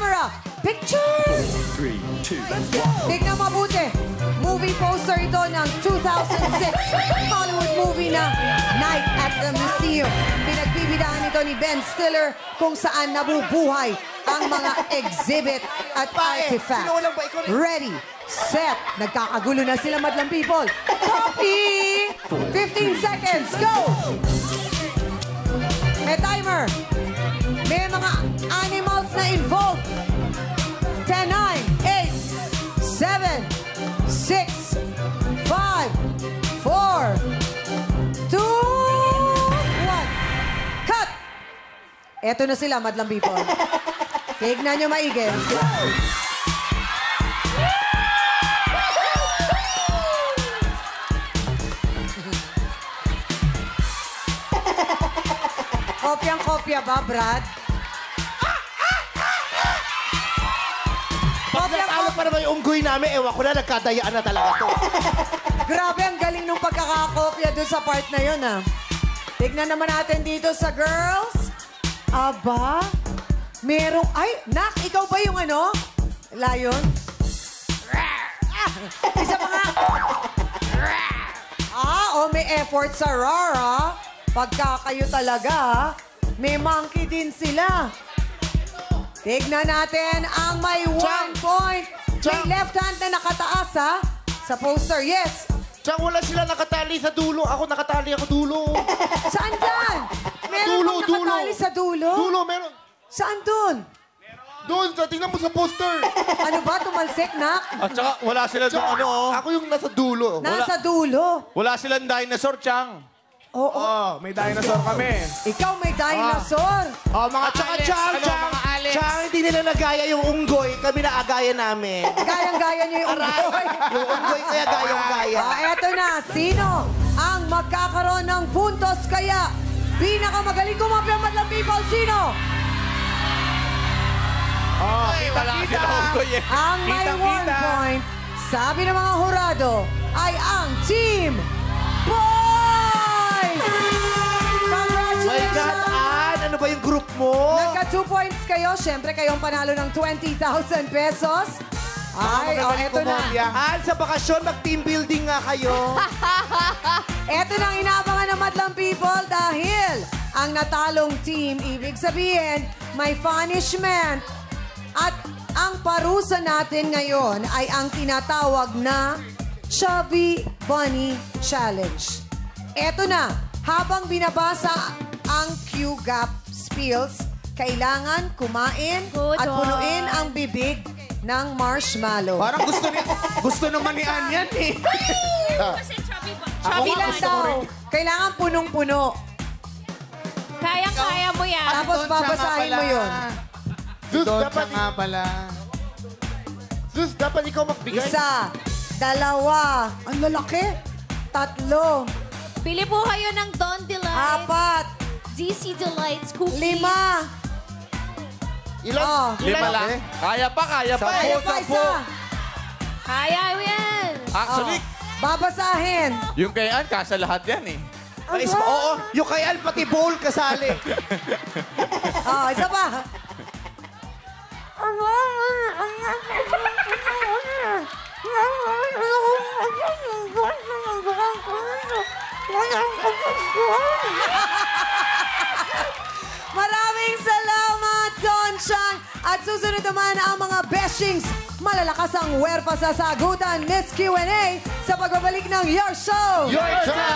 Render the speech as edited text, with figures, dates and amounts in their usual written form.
camera, picture! 3, 2, 1. Tignan mabuti. Movie poster ito ng 2006 Hollywood movie na Night at the Museum. Pinagbibidahan ito ni Ben Stiller kung saan nabubuhay ang mga exhibit at artifacts. Ready, set. Nagkakagulo na sila, madlang people. Copy! 15 seconds, go! May timer. May mga animals na involved. 10, 9, 8, 7, 6, 5, 4, 2, 1. Cut! Eto na sila, madlang people. Tignan nyo maigi. Kopyang-kopya ba, Brad? Pag natalo pa naman yung unggoy namin, ewan ko na, nagkadayaan na talaga to. Grabe, ang galing nung pagkakakopya doon sa part na yun, ah. Tignan naman natin dito sa girls. Aba, merong... Ay, Nak, ikaw ba yung ano? Lion? Isa pa nga. May effort sa Rara. Pagka kayo talaga, may monkey din sila. Tignan natin ang may 1 point. May left hand na nakataas, ha? Sa poster, yes. Tsaka wala sila nakatali sa dulo. Ako nakatali ako dulo. Saan dyan? Meron bang nakatali sa dulo? Dulo, meron. Saan dun? Doon, tingnan mo sa poster. Ano ba? Tumalsik, Nak? At saka wala sila doon ano. Ako yung nasa dulo. Nasa dulo. Wala silang dinosaur, Chang. Oo. May dinosaur kami. Ikaw may dinosaur. Mga At saka Alex. Chang, Mga Alex. Chang, hindi nila nagaya yung unggoy. Kami naagaya namin. Gayang-gaya niyo yung unggoy. Yung unggoy kaya gayang-gaya. Eto na. Sino ang magkakaroon ng puntos kaya pinakamagaling kumapya, madlang people? Sino? Wala sila unggoy eh. Ang may 1 point, sabi ng mga hurado, ay ang Team Boys! Congratulations! My God, Ann, ano ba yung group mo? Nagka 2 points kayo. Siyempre, kayong panalo ng 20,000 pesos. Ay, eto na. Ann, sa bakasyon, mag-team building nga kayo. Eto na ang inaabangan ng madlang people dahil ang natalong team, ibig sabihin, may punishment. At ang parusa natin ngayon ay ang tinatawag na Chubby Bunny Challenge. Eto na, habang binabasa ang Q-Gap spills, kailangan kumain at punuin ang bibig ng marshmallow. Parang gusto naman ni Ann yan eh. Chubby lang daw. Kailangan punong-puno. Kayang-kaya mo yan. Tapos babasahin mo yun. Zus, dapat ikaw magbigay. 1, 2, ang lalaki. 3, Pili po kayo ng Don Delight, 4, DC Delights, cookies. 5. Ilan? 5 lang. Kaya pa eh. Kaya pa isa. Kaya mo yan. Actually, Babasahin. yung kay Ann, kasa lahat yan eh. Oo, yung kay Ann, pati bowl kasali. Isa pa. Maraming salamat, Don Chang. At susunod naman ang mga beshings. Malalakas ang werpa sa sagutan, Miss Q&A, sa pagbabalik ng Your Show. Your time!